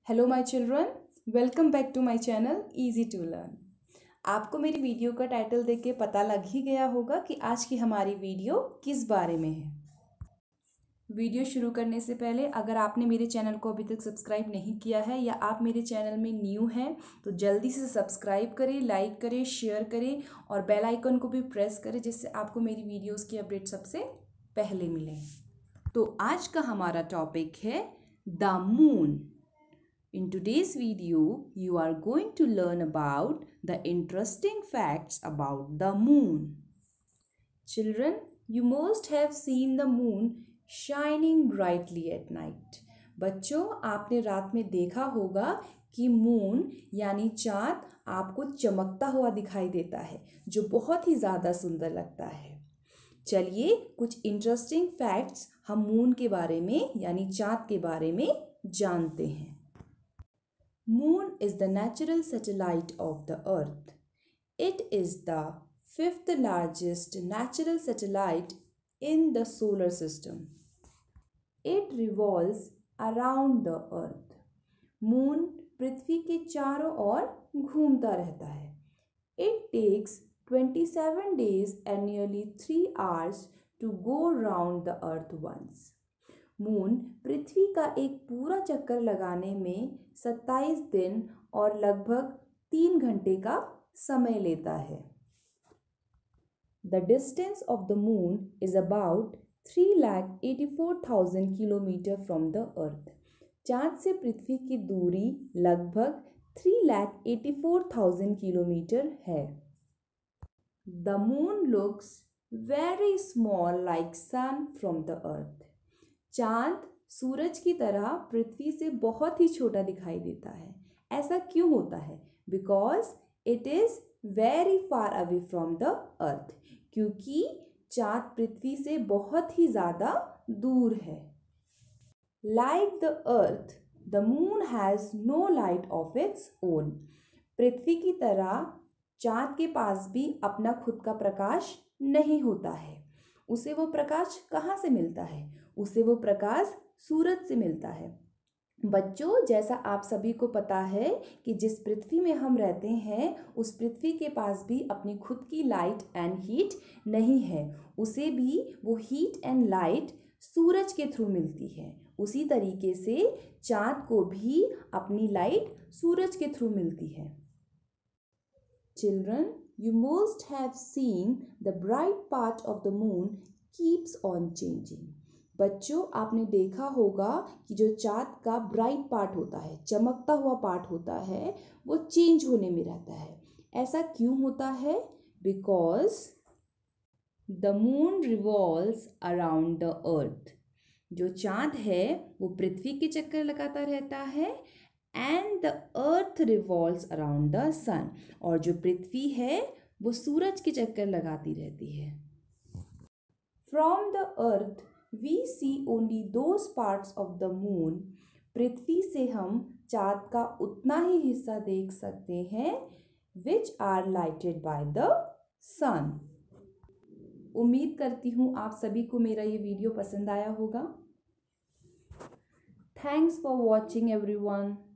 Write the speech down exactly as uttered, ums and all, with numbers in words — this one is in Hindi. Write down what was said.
Hello my children, welcome back to my channel easy to learn. आपको मेरी वीडियो का टाइटल देख के पता लग ही गया होगा कि आज की हमारी वीडियो किस बारे में है। वीडियो शुरू करने से पहले अगर आपने मेरे चैनल को अभी तक सब्सक्राइब नहीं किया है या आप मेरे चैनल में न्यू हैं तो जल्दी से सब्सक्राइब करें, लाइक करें, शेयर करें और बेल आइकन को भी प्रेस करें जिससे आपको मेरी वीडियोज़ की अपडेट सबसे पहले मिले। तो आज का हमारा टॉपिक है the moon. In today's video, you are going to learn about the interesting facts about the moon. Children, you must have seen the moon shining brightly at night. बच्चों, आपने रात में देखा होगा कि मून यानी चाँद आपको चमकता हुआ दिखाई देता है, जो बहुत ही ज़्यादा सुंदर लगता है। चलिए कुछ इंटरेस्टिंग फैक्ट्स हम मून के बारे में यानी चाँद के बारे में जानते हैं। Moon is the natural satellite of the Earth. It is the fifth largest natural satellite in the solar system. It revolves around the Earth. Moon पृथ्वी के चारों ओर घूमता रहता है. It takes twenty-seven days and nearly three hours to go round the Earth once. Moon पृथ्वी का एक पूरा चक्कर लगाने में सत्ताईस दिन और लगभग तीन घंटे का समय लेता है। The distance of the moon is about three lakh eighty four thousand kilometre from the earth. चाँद से पृथ्वी की दूरी लगभग three lakh eighty four thousand kilometre है। The moon looks very small like sun from the earth. चाँद सूरज की तरह पृथ्वी से बहुत ही छोटा दिखाई देता है। ऐसा क्यों होता है? Because it is very far away from the earth, क्योंकि चाँद पृथ्वी से बहुत ही ज़्यादा दूर है। Like the earth the moon has no light of its own. पृथ्वी की तरह चाँद के पास भी अपना खुद का प्रकाश नहीं होता है। उसे वो प्रकाश कहाँ से मिलता है? उसे वो प्रकाश सूरज से मिलता है। बच्चों, जैसा आप सभी को पता है कि जिस पृथ्वी में हम रहते हैं उस पृथ्वी के पास भी अपनी खुद की लाइट एंड हीट नहीं है। उसे भी वो हीट एंड लाइट सूरज के थ्रू मिलती है। उसी तरीके से चाँद को भी अपनी लाइट सूरज के थ्रू मिलती है। Children, you must have seen the bright part of the moon keeps on changing. बच्चों, आपने देखा होगा कि जो चाँद का ब्राइट पार्ट होता है, चमकता हुआ पार्ट होता है, वो चेंज होने में रहता है। ऐसा क्यों होता है? Because the moon revolves around the earth. जो चाँद है वो पृथ्वी के चक्कर लगाता रहता है and the earth revolves around the sun. और जो पृथ्वी है वो सूरज के चक्कर लगाती रहती है। From the earth we see only those parts of the moon. पृथ्वी से हम चाँद का उतना ही हिस्सा देख सकते हैं which are lighted by the sun. उम्मीद करती हूँ आप सभी को मेरा ये वीडियो पसंद आया होगा। Thanks for watching everyone.